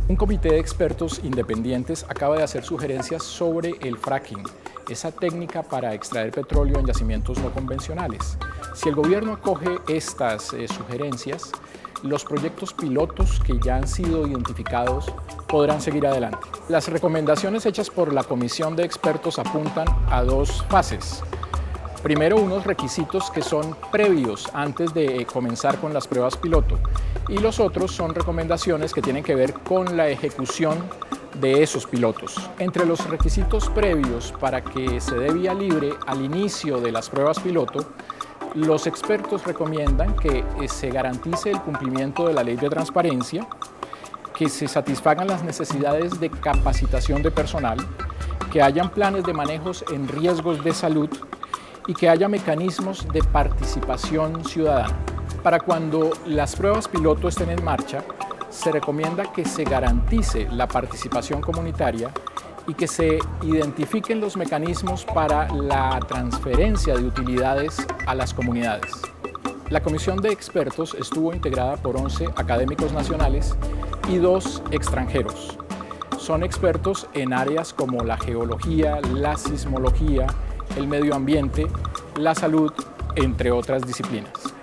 Un comité de expertos independientes acaba de hacer sugerencias sobre el fracking, esa técnica para extraer petróleo en yacimientos no convencionales. Si el gobierno acoge estas sugerencias, los proyectos pilotos que ya han sido identificados podrán seguir adelante. Las recomendaciones hechas por la comisión de expertos apuntan a dos fases. Primero, unos requisitos que son previos antes de comenzar con las pruebas piloto, y los otros son recomendaciones que tienen que ver con la ejecución de esos pilotos. Entre los requisitos previos para que se dé vía libre al inicio de las pruebas piloto, los expertos recomiendan que se garantice el cumplimiento de la ley de transparencia, que se satisfagan las necesidades de capacitación de personal, que hayan planes de manejos en riesgos de salud y que haya mecanismos de participación ciudadana. Para cuando las pruebas piloto estén en marcha, se recomienda que se garantice la participación comunitaria y que se identifiquen los mecanismos para la transferencia de utilidades a las comunidades. La comisión de expertos estuvo integrada por 11 académicos nacionales y 2 extranjeros. Son expertos en áreas como la geología, la sismología, el medio ambiente, la salud, entre otras disciplinas.